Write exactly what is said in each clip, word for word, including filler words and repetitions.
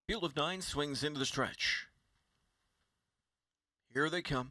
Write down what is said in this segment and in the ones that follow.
Field of nine swings into the stretch. Here they come.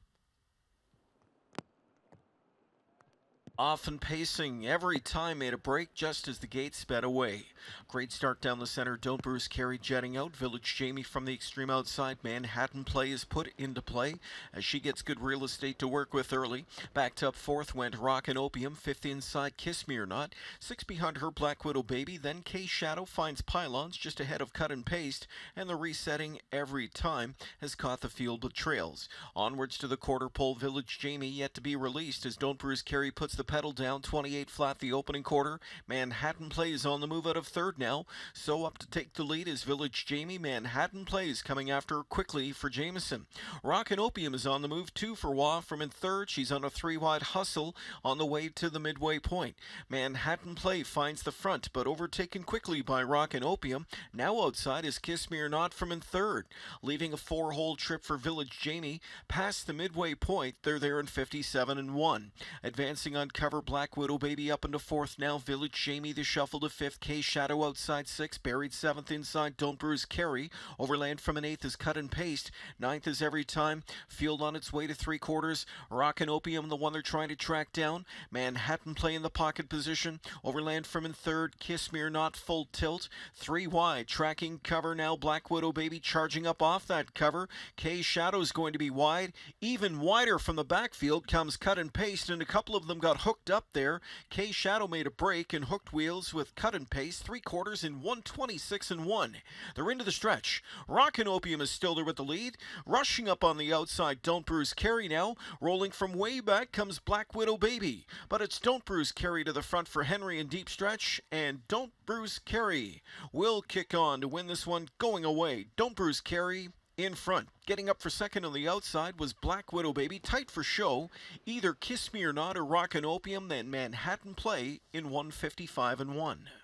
Off and pacing every time, made a break just as the gate sped away. Great start down the center. Don't Bruce Carey jetting out. Village Jamie from the extreme outside. Manhattan Play is put into play as she gets good real estate to work with early. Backed up fourth went Rock and Opium. Fifth inside Kiss Me or Not. Six behind her Black Widow Baby. Then K Shadow finds Pylons just ahead of Cut and Paste. And the resetting every time has caught the field with trails. Onwards to the quarter pole. Village Jamie yet to be released as Don't Bruce Carey puts the pedal down. Twenty-eight flat the opening quarter. Manhattan Plays on the move out of third now. So up to take the lead is Village Jamie. Manhattan Plays coming after quickly for Jameson. Rock and Opium is on the move too for Wah from in third. She's on a three wide hustle on the way to the midway point. Manhattan Play finds the front but overtaken quickly by Rock and Opium. Now outside is Kiss Me or Not from in third. Leaving a four hole trip for Village Jamie past the midway point. They're there in fifty-seven and one. Advancing on cover, Black Widow Baby up into fourth now. Village Jamie the shuffle to fifth. K Shadow outside sixth. Buried seventh inside. Don't Bruce Carey. Overland from an eighth is Cut and Paste. Ninth is Every Time. Field on its way to three quarters. Rock and Opium, the one they're trying to track down. Manhattan Play in the pocket position. Overland from in third. Kiss Me or Not full tilt. Three wide. Tracking cover now. Black Widow Baby charging up off that cover. K Shadow's going to be wide. Even wider from the backfield comes Cut and Paste, and a couple of them got hooked up there. K Shadow made a break and hooked wheels with Cut and Paste. Three quarters in one twenty-six and one. They're into the stretch. Rock and Opium is still there with the lead. Rushing up on the outside, Don't Bruce Carey now. Rolling from way back comes Black Widow Baby. But it's Don't Bruce Carey to the front for Henry in deep stretch. And Don't Bruce Carey will kick on to win this one going away. Don't Bruce Carey in front. Getting up for second on the outside was Black Widow Baby, tight for show. Either Kiss Me or Not or Rock and Opium, then Manhattan Play in one fifty-five and one.